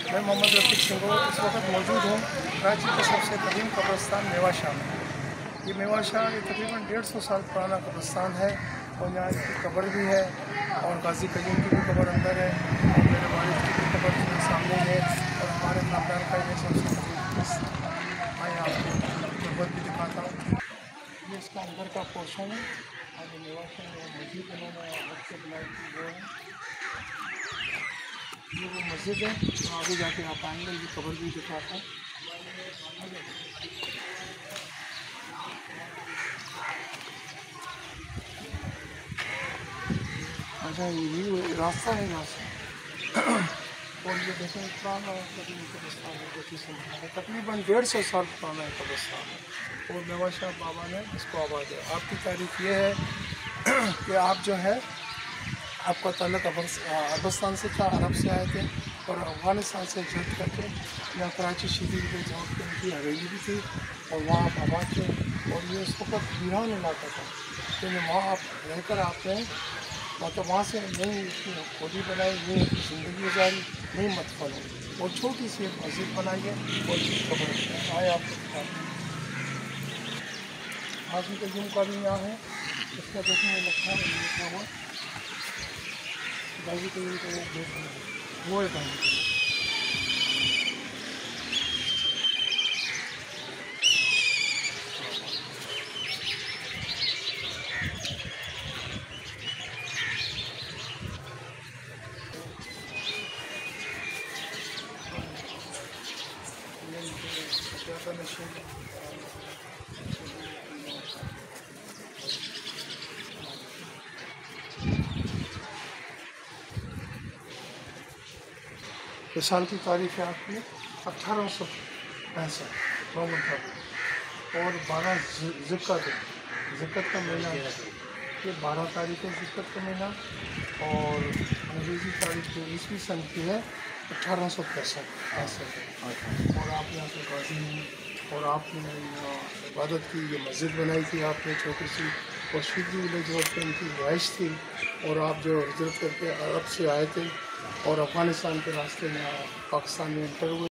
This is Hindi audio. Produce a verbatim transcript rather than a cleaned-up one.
मैं मोहम्मद रफीक सिंह इस वक्त मौजूद हूँ कराची के सबसे कदीम कब्रिस्तान मेवा शाह में। ये मेवा शाह ये तकरीबन डेढ़ सौ साल पुराना कब्रिस्तान है और यहाँ इसकी कब्र भी है और गाजी कयूम की भी कब्र अंदर है और मेरे वालिद की भी कब्र जो सामने है और हमारे खानदान का ये सबसे कदीम कब्रिस्तान। मैं आपको जरूरत भी दिखाता हूँ। ये इसका अंदर का पोर्शन है और ये मेवा शाह मस्जिद उन्होंने अलग से बनाई थी वो है। ये वो मस्जिद है तो आगे जाके आप आएंगे ये कब्र भी दिखाता है। अच्छा ये रास्ता है यहाँ से और ये देखें पुराना तकरीबन डेढ़ सौ साल पुराना है कब्रिस्तान है और मेवा शाह बाबा ने इसको आबाद है। आपकी तारीफ ये है कि आप जो है आपका ताल्लुक अफगानिस्तान से था, अरब से आए थे और अफ़गानिस्तान से हिजरत करके यहाँ कराची शरीफ में जहाँ पर उनकी हवेली भी थी और वहाँ आप आबाद थे और ये उस वक्त वीरान इलाका था तो वहाँ आप रहकर आपने मतलब वहाँ से नई खोली बनाई, नई ज़िंदगी गुजारी, नई मतफल हो और छोटी सी एक मस्जिद बनाई है और खबर आए आपको हाजी कयूम का भी यहाँ है। इसका देखने में लगता है लिखा हुआ गाजी कयूम का वो देख वो है गाजी कयूम। इस साल की तारीख है आपकी अट्ठारह सौ पैंसठ रोमन का और बारह ज़िक्र ज़िक्र का महीना ये बारह तारीख है ज़िक्र का महीना और अंग्रेज़ी तारीख जो ईस्वी सन की है अट्ठारह सौ पैंसठ पैंसठ और आप यहाँ से गाजी हैं और आपने इबादत की ये मस्जिद बनाई थी आपने छोटी सी और शिवजी विलेज रोड पर इनकी रहाइश थी और आप जो हिजरत करके अरब से आए थे और अफ़गानिस्तान के रास्ते में पाकिस्तान में इंटर हुए।